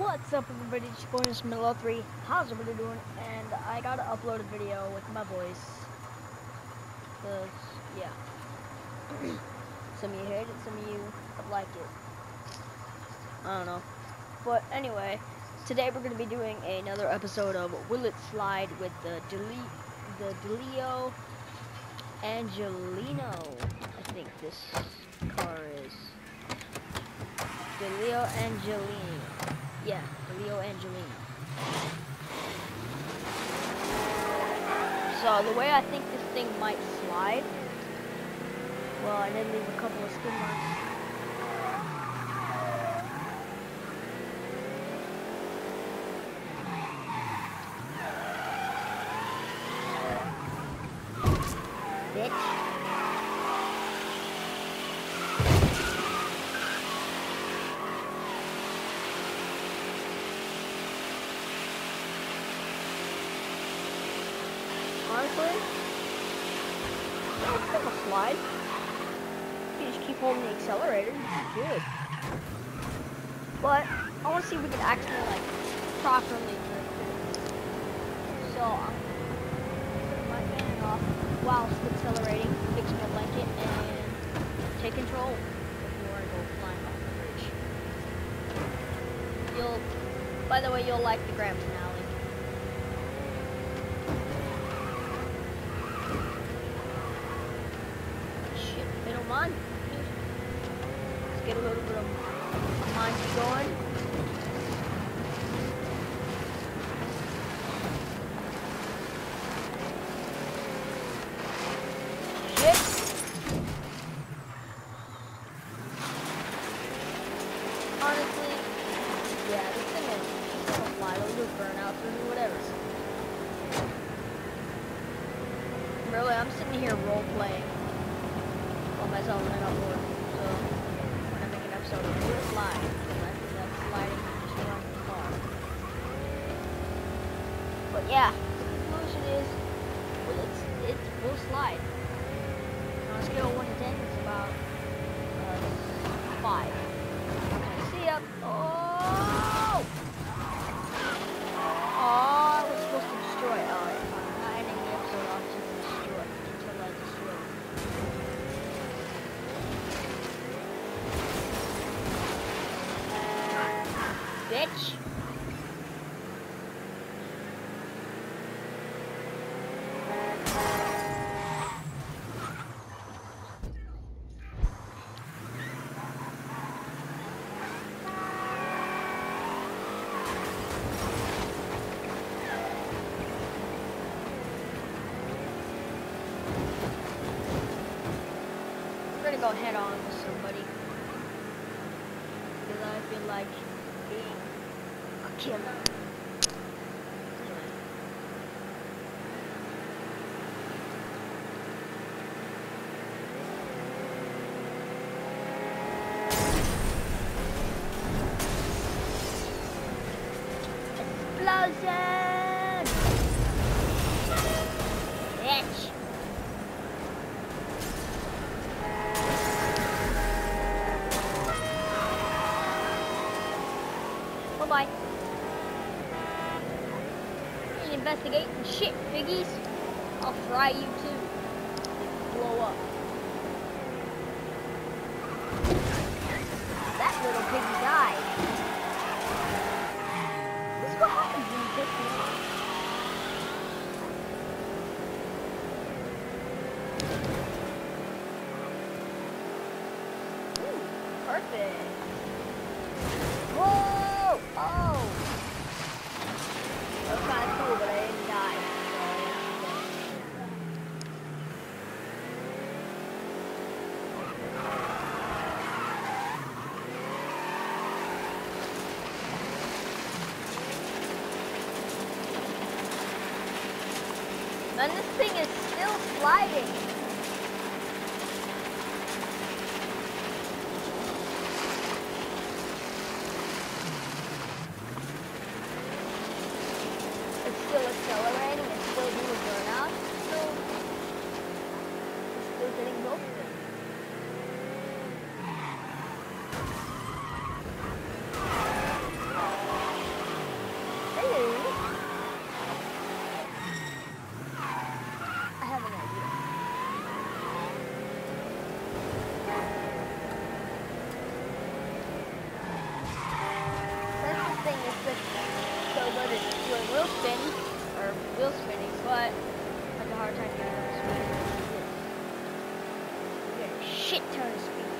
What's up, everybody? It's your boy Milo3. How's everybody doing? And I gotta upload a video with my voice. Cause, yeah. Some of you hate it, some of you like it. I don't know. But anyway, today we're gonna be doing another episode of Will It Slide with the Delio Angelino. I think this car is Delio Angelino. Yeah, Delio Angelino. So the way I think this thing might slide, well, I did leave a couple of skid marks. Bitch. Honestly, it's gonna slide. You just keep holding the accelerator, you're good. But I want to see if we can actually like properly drift it. So I'm putting my fan off whilst accelerating, fix my blanket, and take control before I go flying off the bridge. By the way, you'll like the grand finale. They don't mind. Let's get a little bit of mind going. Shit. Honestly, yeah, this thing is just gonna fly. Those are burnouts or whatever. Really, I'm sitting here role playing myself and on board. So when I make an episode of Will It Slide, because I feel like sliding is just around the car. But yeah, the conclusion is it will slide. On a scale of 1 to 10, it's about 5. Okay, see ya. Oh! Oh, I was supposed to destroy it. Alright, I'm not ending the episode off to destroy it until I destroy it. Bitch. We're gonna go head on with somebody because I feel like being a killer. Explosion! Bitch! Bye-bye. You ain't investigating shit, piggies. I'll fry you too. Blow up. That little piggy died. This is what happens when you piss me off. Ooh, perfect. Whoa! Oh! That was kind of cool, but I didn't die. Man, this thing is still sliding. It's still accelerating, it's still doing burnout, it's still getting both of them. spin, or wheel spinning, but I had a hard time getting it to spin. We got a shit ton of speed.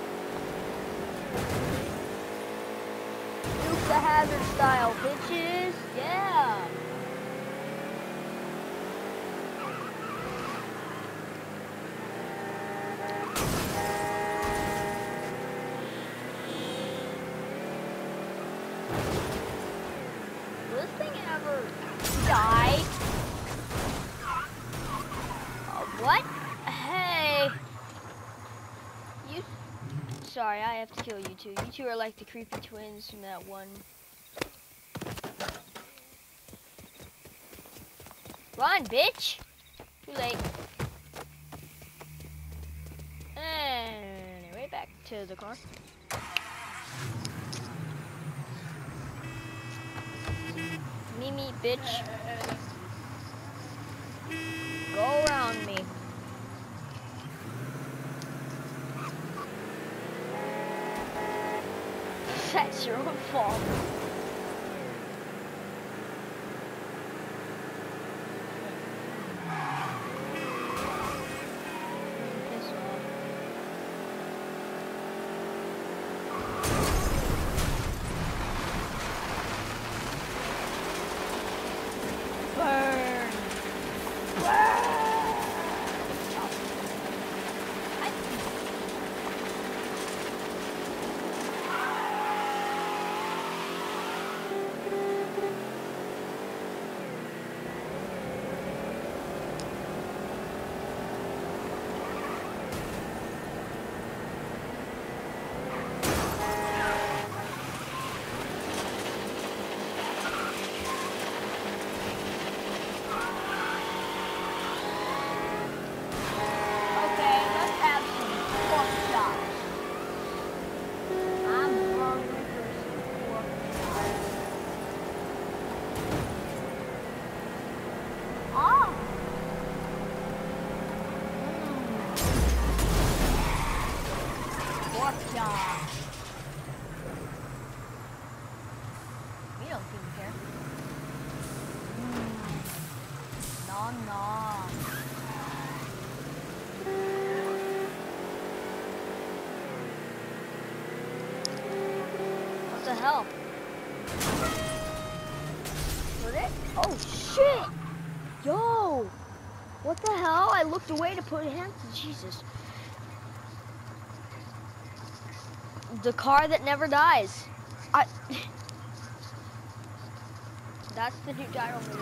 Duke the Hazard style, bitches. Yeah. Will this thing ever die? What? Hey. You. Sorry, I have to kill you two. You two are like the creepy twins from that one. Run, bitch! Too late. Anyway, back to the car. Me, bitch. Go around me. That's your own fault. Piss off. Burn! Burn! We don't seem to care. Nom nom. What the hell? Heard it? Oh shit! Yo! What the hell? I looked away to put hands. Jesus. The car that never dies. That's the new gyro move.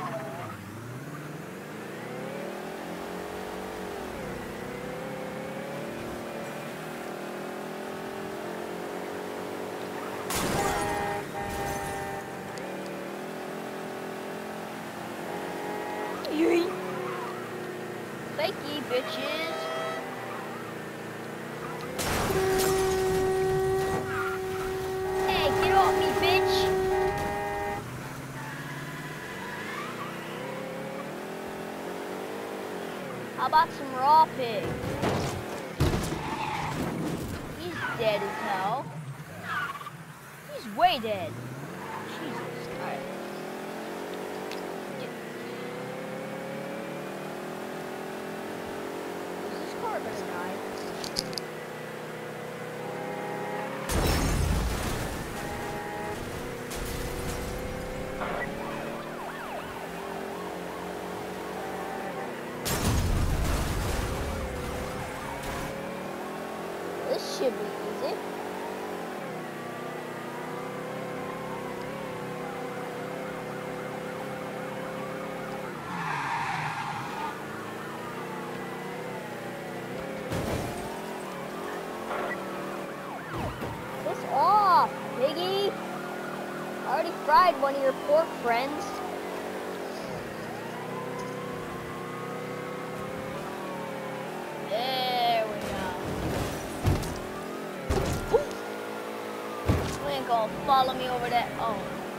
Fakey bitches. Hey, get off me, bitch. How about some raw pig? He's dead as hell. He's way dead. Jesus Christ. Is this car gonna die? This should be easy. Piss off, piggy. I already fried one of your pork friends. There we go. Ooh. You ain't gonna follow me over that. Oh.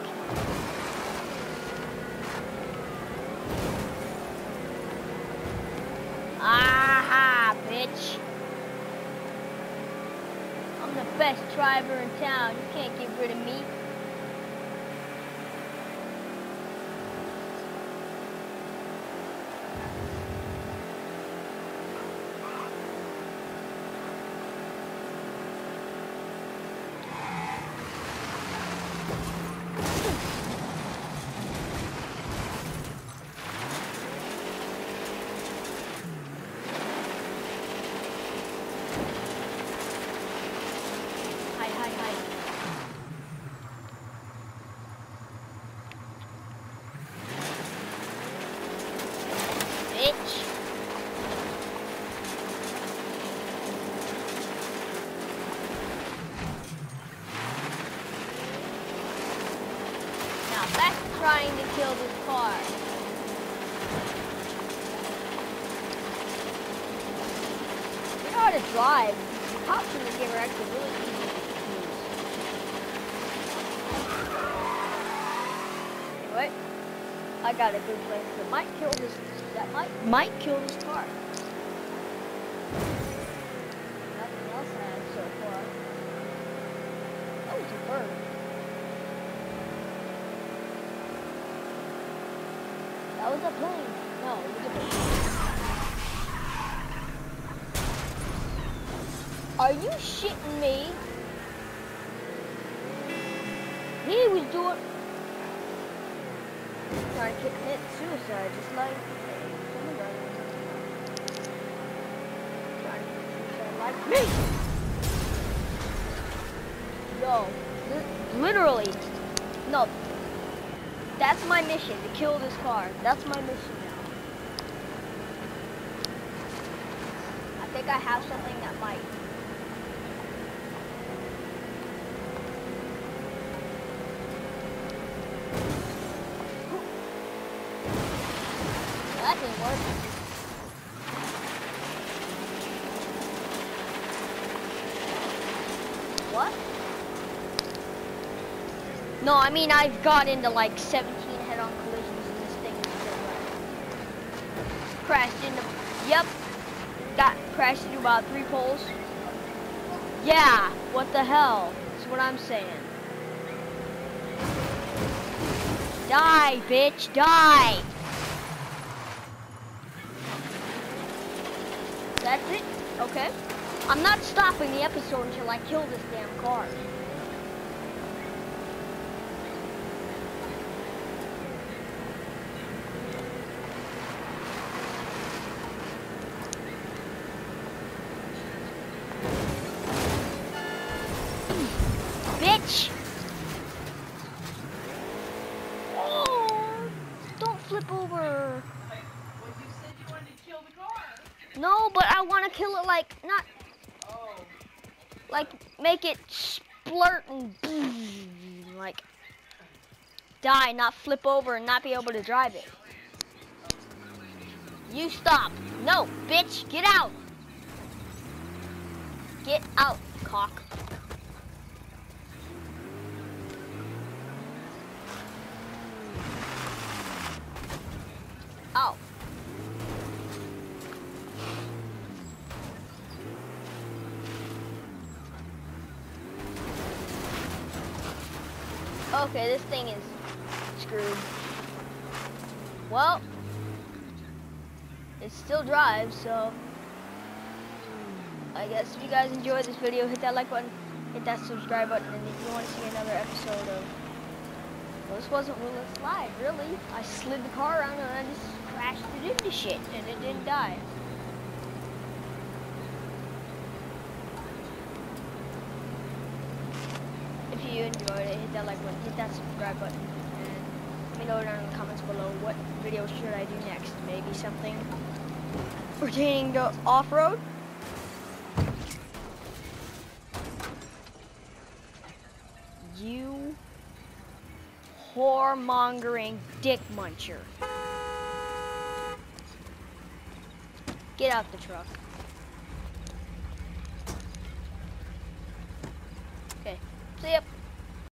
Aha, bitch. I'm the best driver in town. You can't get rid of me. back to trying to kill this car. You know how to drive. The cops in this game are actually really easy to use. Anyway, I got a good place that might kill this. That might kill this car. Nothing else has so far. That was a bird. That was a plane. No, it was a plane. Are you shitting me? He was doing... trying to commit suicide, just like... trying to commit suicide like me! Yo, literally. No. That's my mission, to kill this car. That's my mission now. I think I have something that might. That didn't work. What? No, I mean I've got into like 17 head-on collisions and this thing is still running. Crashed into, yep, crashed into about 3 poles. Yeah, what the hell? That's what I'm saying. Die, bitch, die! That's it? Okay. I'm not stopping the episode until I kill this damn car. Bitch! Oh, don't flip over. Well, you said you wanted to kill the car. No, but I want to kill it like, not, Oh. like, make it splurt and like, die, not flip over and not be able to drive it. You stop. No, bitch, get out. Get out, cock. Oh. Okay, this thing is screwed. Well, it still drives, so I guess if you guys enjoyed this video, hit that like button, hit that subscribe button, and if you want to see another episode of, well, this wasn't real slide, really. I slid the car around and I just crashed it into shit, and it didn't die. If you enjoyed it, hit that like button, hit that subscribe button, and let me know down in the comments below what video should I do next. Maybe something pertaining to off-road. You whoremongering dick muncher. Get out the truck. Okay, see ya.